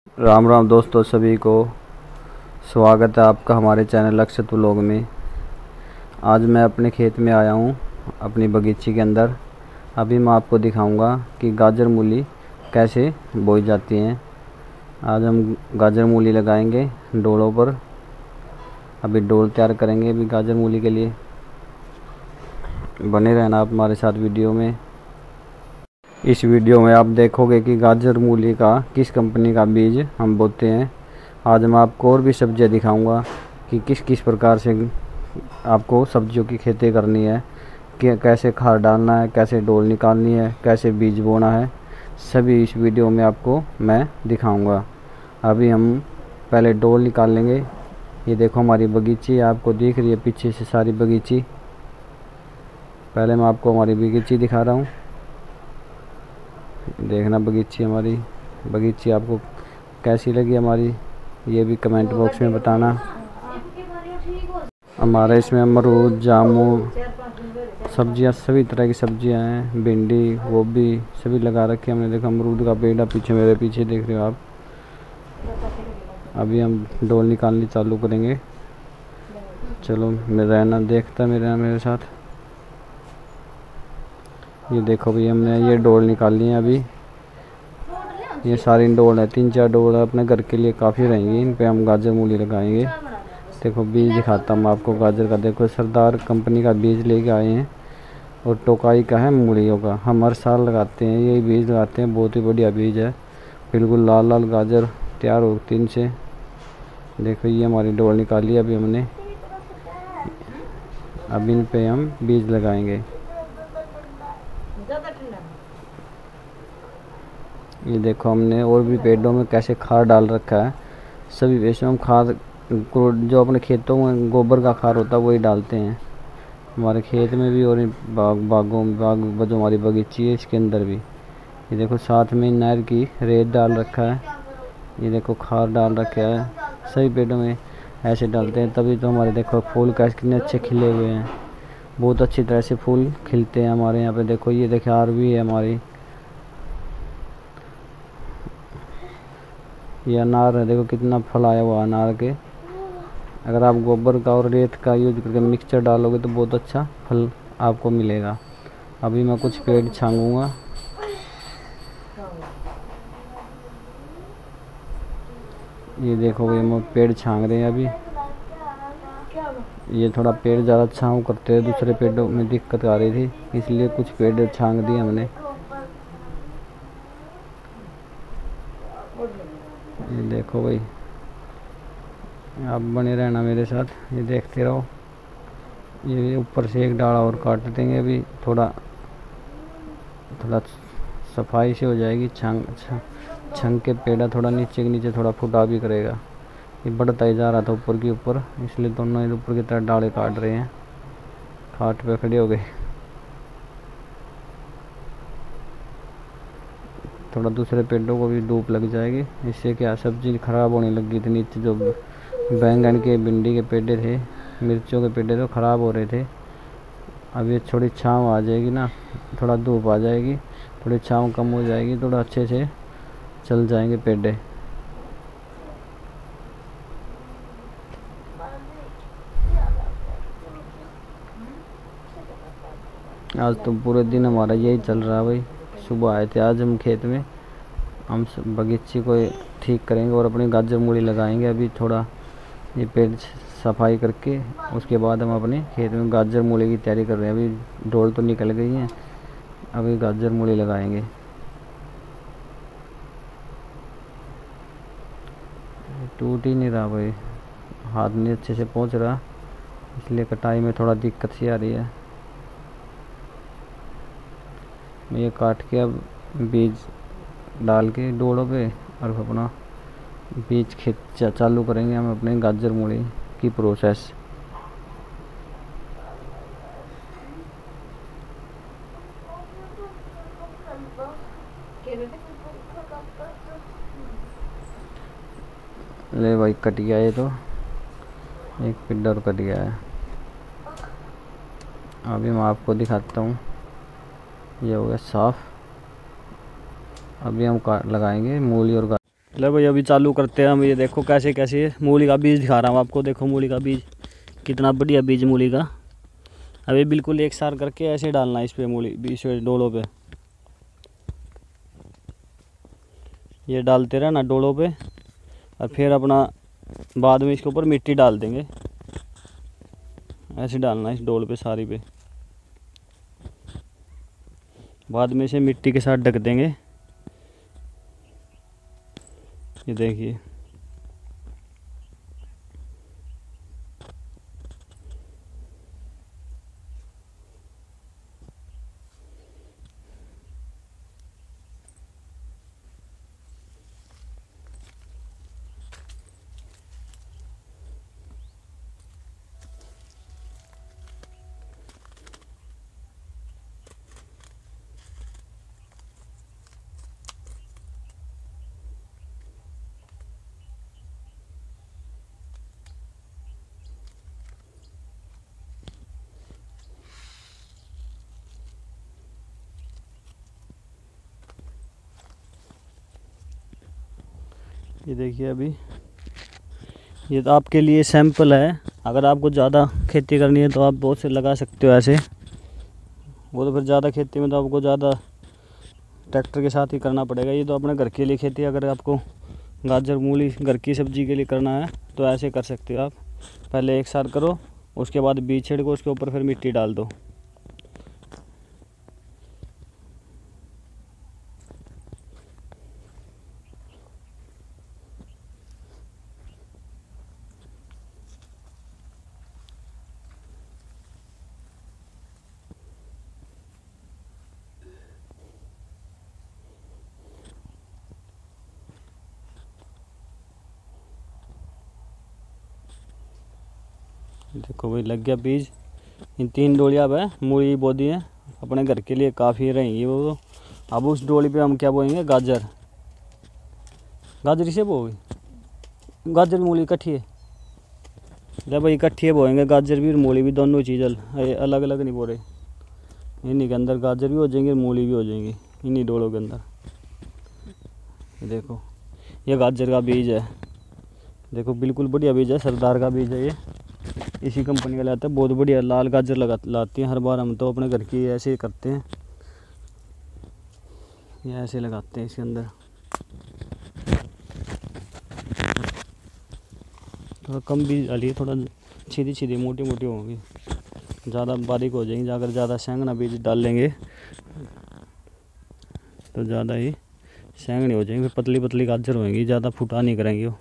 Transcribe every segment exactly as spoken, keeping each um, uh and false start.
राम राम दोस्तों, सभी को स्वागत है आपका हमारे चैनल अक्षत व्लॉग में। आज मैं अपने खेत में आया हूँ, अपनी बगीचे के अंदर। अभी मैं आपको दिखाऊंगा कि गाजर मूली कैसे बोई जाती हैं। आज हम गाजर मूली लगाएंगे डोलों पर। अभी डोल तैयार करेंगे अभी गाजर मूली के लिए। बने रहना आप हमारे साथ वीडियो में। इस वीडियो में आप देखोगे कि गाजर मूली का किस कंपनी का बीज हम बोते हैं। आज मैं आपको और भी सब्जियां दिखाऊंगा कि किस किस प्रकार से आपको सब्जियों की खेती करनी है, कि कैसे खाद डालना है, कैसे डोल निकालनी है, कैसे बीज बोना है। सभी इस वीडियो में आपको मैं दिखाऊंगा। अभी हम पहले डोल निकाल लेंगे। ये देखो हमारी बगीची आपको दिख रही है पीछे से सारी बगीची। पहले मैं आपको हमारी बगीची दिखा रहा हूँ। देखना बगीची हमारी बगीची आपको कैसी लगी हमारी, ये भी कमेंट बॉक्स में बताना। हमारे इसमें अमरूद, जामुन, सब्जियां, सभी तरह की सब्जियां हैं। भिंडी, गोभी सभी लगा रखे हमने। देखो अमरूद का पेड़ पीछे, मेरे पीछे देख रहे हो आप। अभी हम डोल निकालनी चालू करेंगे। चलो मेरा रहना देखता मेरे मेरे साथ। ये देखो भाई, हमने ये डोल निकालनी है अभी। ये सारी डोल है, तीन चार डोल है, अपने घर के लिए काफ़ी रहेंगी। इन पे हम गाजर मूली लगाएंगे। देखो बीज दिखाता हूँ आपको गाजर का। देखो सरदार कंपनी का बीज लेके आए हैं और टोकाई का है मूलियों का। हम हर साल लगाते हैं, यही बीज लगाते हैं। बहुत ही बढ़िया बीज है, बिल्कुल लाल लाल गाजर तैयार होती इनसे। देखो ये हमारी डोल निकाली अभी हमने। अब इन पे हम बीज लगाएंगे। ये देखो हमने और भी पेड़ों में कैसे खाद डाल रखा है। सभी पेड़ों में खाद जो अपने खेतों में गोबर का खाद होता है वही डालते हैं। हमारे खेत में भी और बाग बागों बाग जो हमारी बगीची है इसके अंदर भी। ये देखो साथ में नहर की रेत डाल रखा है। ये देखो खाद डाल रखा है। सभी पेड़ों में ऐसे डालते हैं, तभी तो हमारे देखो फूल कैसे कितने अच्छे खिले हुए हैं। बहुत अच्छी तरह से फूल खिलते हैं हमारे यहाँ पे। देखो ये देखिए आर भी है हमारी। ये अनार है, देखो कितना फल आया हुआ अनार के। अगर आप गोबर का और रेत का यूज करके मिक्सचर डालोगे तो बहुत अच्छा फल आपको मिलेगा। अभी मैं कुछ पेड़ छांगूंगा। ये देखो ये हम पेड़ छांग रहे हैं अभी। ये थोड़ा पेड़ ज़्यादा छांव करते हैं, दूसरे पेड़ों में दिक्कत आ रही थी, इसलिए कुछ पेड़ छांग दिए हमने। ये देखो भाई, आप बने रहना मेरे साथ, ये देखते रहो। ये ऊपर से एक डाला और काट देंगे अभी। थोड़ा थोड़ा सफाई से हो जाएगी। छंग छंग के पेड़ा थोड़ा नीचे के नीचे थोड़ा फुटा भी करेगा। ये बढ़ता ही जा रहा था ऊपर के ऊपर, इसलिए दोनों ही ऊपर की तरह डाले काट रहे हैं। खाट पे खड़े हो गए। थोड़ा दूसरे पेड़ों को भी धूप लग जाएगी, इससे क्या सब्जी खराब होने लगी थी। नीचे जो बैंगन के, भिंडी के पेड़े थे, मिर्चों के पेड़े तो ख़राब हो रहे थे। अब ये थोड़ी छाँव आ जाएगी ना, थोड़ा धूप आ जाएगी, थोड़ी छाँव कम हो जाएगी, थोड़ा अच्छे से चल जाएंगे पेड़े। आज तो पूरे दिन हमारा यही चल रहा है भाई। सुबह आए थे आज हम खेत में। हम बगीचे को ठीक करेंगे और अपनी गाजर मूली लगाएंगे। अभी थोड़ा ये पेड़ सफाई करके उसके बाद हम अपने खेत में गाजर मूली की तैयारी कर रहे हैं। अभी डोल तो निकल गई हैं, अभी गाजर मूली लगाएंगे। टूट ही नहीं रहा भाई, हाथ नहीं अच्छे से पहुंच रहा, इसलिए कटाई में थोड़ा दिक्कत सी आ रही है। मैं ये काट के अब बीज डाल के डोलों पे और अपना बीज खेत चालू करेंगे हम अपने गाजर मूली की प्रोसेस। ले भाई कट गया ये तो, एक पिड्डर कट गया है। अभी मैं आपको दिखाता हूँ। ये हो गया साफ। अभी हम लगाएंगे मूली और गाजर। चलो भाई अभी चालू करते हैं हम। ये देखो कैसे कैसे मूली का बीज दिखा रहा हूँ आपको। देखो मूली का बीज कितना बढ़िया बीज मूली का। अभी बिल्कुल एक सार करके ऐसे डालना है इस पे मूली बीज डोलों पे। ये डालते रहना डोलों पे और फिर अपना बाद में इसके ऊपर मिट्टी डाल देंगे। ऐसे डालना इस डोल पे सारी पे, बाद में इसे मिट्टी के साथ ढक देंगे। ये देखिए ये देखिए अभी ये तो आपके लिए सैंपल है। अगर आपको ज़्यादा खेती करनी है तो आप बहुत से लगा सकते हो ऐसे। वो तो फिर ज़्यादा खेती में तो आपको ज़्यादा ट्रैक्टर के साथ ही करना पड़ेगा। ये तो अपने घर के लिए खेती, अगर आपको गाजर मूली घर की सब्जी के लिए करना है तो ऐसे कर सकते हो आप। पहले एक साल करो, उसके बाद बीज छिड़को, उसके ऊपर फिर मिट्टी डाल दो। देखो भाई लग गया बीज। इन तीन डोलियाँ अब है मूली बो दी हैं, अपने घर के लिए काफ़ी रहेंगी वो तो। अब उस डोली पे हम क्या बोएंगे, गाजर। गाजर इसे बोएंगे, गाजर मूली इकट्ठी है। जब भाई इकट्ठी बोएंगे गाजर भी और मूली भी, दोनों चीज़ अलग अलग नहीं बो रहे। इन्हीं के अंदर गाजर भी हो जाएंगे, मूली भी हो जाएंगी इन्हीं डोलों के अंदर। ये देखो ये गाजर का बीज है। देखो बिल्कुल बढ़िया बीज है, सरदार का बीज है ये। इसी कंपनी का लाता है, बहुत बढ़िया लाल गाजर लगा लाती हैं हर बार। हम तो अपने घर की ऐसे ही करते हैं, ये ऐसे लगाते हैं इसके अंदर। थोड़ा कम बीज डालिए, थोड़ा सीधी सीधी मोटी मोटी होंगी, ज़्यादा बारीक हो जाएंगी। अगर ज़्यादा सेंगना बीज डाल लेंगे तो ज़्यादा ही सेंगनी हो जाएंगी, फिर पतली पतली गाजर होंगी, ज़्यादा फुटा नहीं करेंगे वो।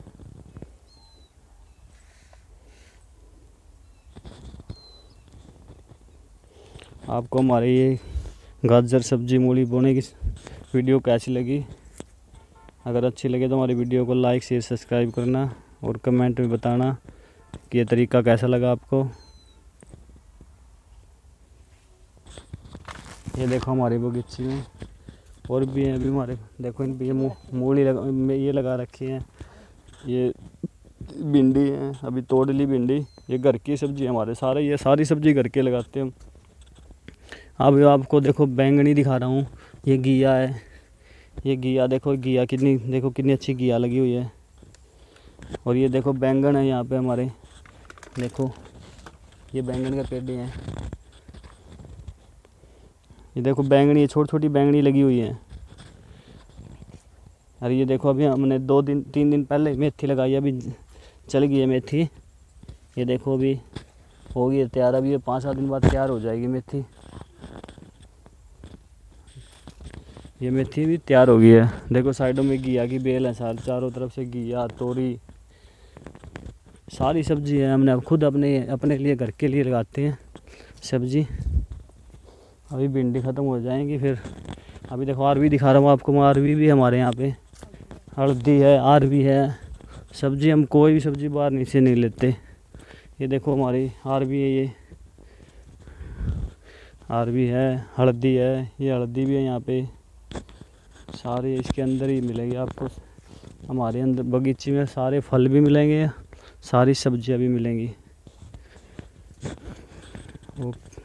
आपको हमारे ये गाजर सब्जी मूली बोने की वीडियो कैसी लगी? अगर अच्छी लगे तो हमारी वीडियो को लाइक शेयर सब्सक्राइब करना और कमेंट में बताना कि ये तरीका कैसा लगा आपको। ये देखो हमारी बगीची में और भी हैं अभी हमारे। देखो इन पे ये मूली लगा, ये लगा रखी है, ये भिंडी है, अभी तोड़ ली भिंडी। ये घर की सब्जी है हमारे सारे, ये सारी सब्जी घर के लगाते हैं हम। अब आपको देखो बैंगनी दिखा रहा हूँ, ये घिया है। ये घिया देखो, घिया कितनी, देखो कितनी अच्छी घिया लगी हुई है। और ये देखो बैंगन है यहाँ पे हमारे। देखो ये बैंगन का पेड़ हैं। ये देखो बैंगनी, ये छोटी छोटी बैंगनी लगी हुई है। अरे ये देखो अभी हमने दो दिन तीन दिन पहले मेथी लगाई है, अभी चल गई है मेथी। ये देखो अभी हो गई है तैयार, अभी ये पाँच सात दिन बाद तैयार हो जाएगी मेथी। ये मेथी भी तैयार हो गई है। देखो साइडों में घिया की बेल है, सारे चारों तरफ से घिया तोरी सारी सब्जी है। हमने अब खुद अपने अपने लिए घर के लिए लगाते हैं सब्जी। अभी भिंडी ख़त्म हो जाएंगी फिर। अभी देखो अरवी दिखा रहा हूँ आपको, अरवी भी हमारे यहाँ पे, हल्दी है, अरवी है। सब्जी हम कोई भी सब्जी बाहर नीचे नहीं लेते। ये देखो हमारी अरवी है, ये अरवी है, हल्दी है, ये हल्दी भी है यहाँ पे। सारे इसके अंदर ही मिलेगी आपको, हमारे अंदर बगीचे में सारे फल भी मिलेंगे, सारी सब्जियां भी मिलेंगी। ओके।